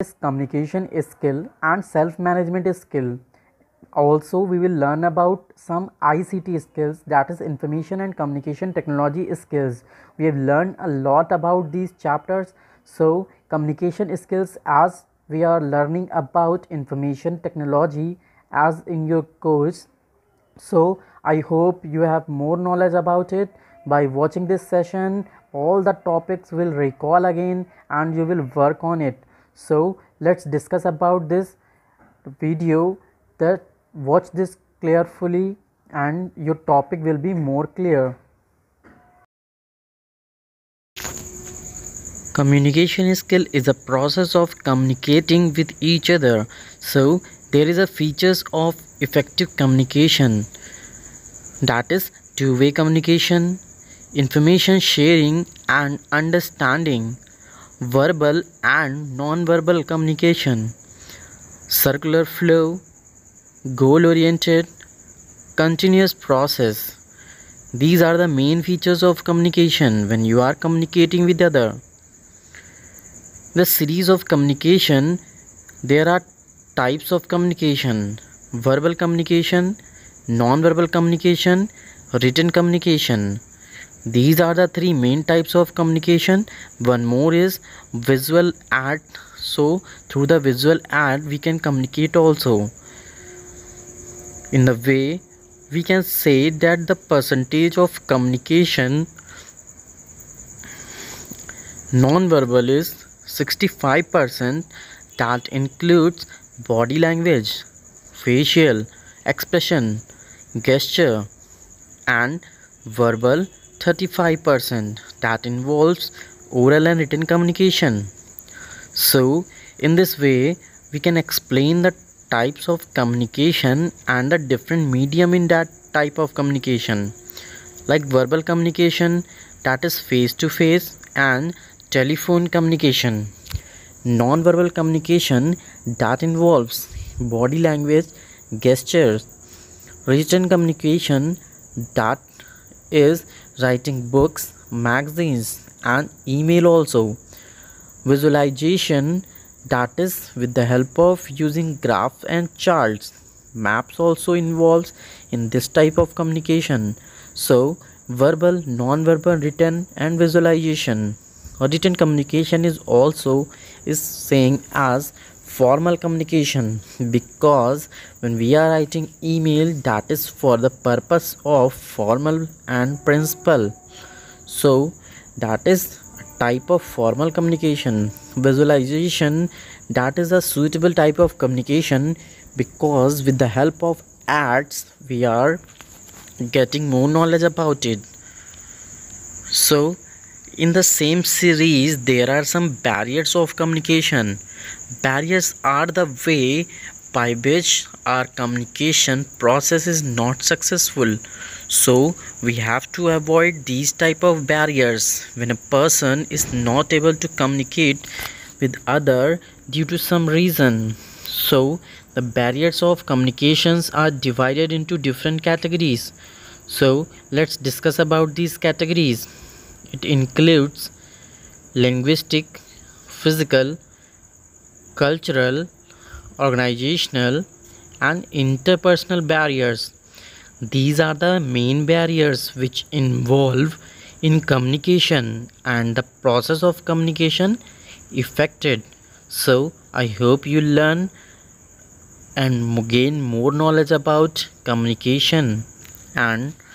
communication skill and self-management skill. Also, we will learn about some ICT skills, that is information and communication technology skills. We have learned a lot about these chapters. So, communication skills, as we are learning about information technology as in your course. So, I hope you have more knowledge about it. By watching this session, all the topics will recall again and you will work on it. So, let's discuss about this video. That watch this carefully and your topic will be more clear. Communication skill is a process of communicating with each other. So there is a features of effective communication, that is two-way communication, information sharing and understanding, verbal and non-verbal communication, circular flow, goal-oriented, continuous process. These are the main features of communication when you are communicating with other. The series of communication, there are types of communication: verbal communication, non-verbal communication, written communication. These are the three main types of communication. One more is visual ad. So through the visual ad we can communicate also. In the way we can say that the percentage of communication non-verbal is 65%, that includes body language, facial expression, gesture, and verbal 35%, that involves oral and written communication. So in this way we can explain the types of communication and the different medium in that type of communication. Like verbal communication, that is face to face and telephone communication. Non-verbal communication, that involves body language, gestures. Written communication, that is writing books, magazines and email also. Visualization, that is with the help of using graphs and charts. Maps also involves in this type of communication. So verbal, non-verbal, written and visualization. Written communication is also saying as formal communication, because when we are writing email, that is for the purpose of formal and principal. So that is a type of formal communication. Visualization, that is a suitable type of communication, because with the help of ads we are getting more knowledge about it. So in the same series there are some barriers of communication. Barriers are the way by which our communication process is not successful. So we have to avoid these type of barriers when a person is not able to communicate with other due to some reason. So the barriers of communications are divided into different categories. So let's discuss about these categories. It includes linguistic, physical, cultural, organizational and interpersonal barriers. These are the main barriers which involve in communication and the process of communication affected. So I hope you learn and gain more knowledge about communication and